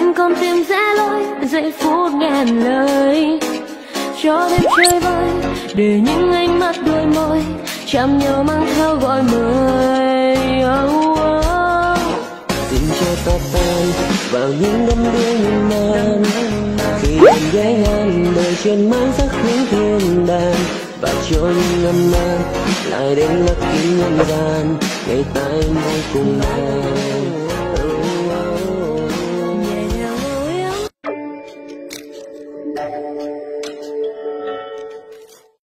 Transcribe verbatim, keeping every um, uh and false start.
anh con tim rẽ lối giây phút ngàn lời, cho đêm chơi vơi để những ánh mắt đôi môi chạm nhau mang theo gọi mời. Oh, oh. Xin cho ta tan vào những đêm đưa nhìn man, khi em ghé ngang đời trên mái sắc những thiên đàng, và cho những ngâm man lại đến lắc kín nhân gian ngày ta em vui cùng nhau.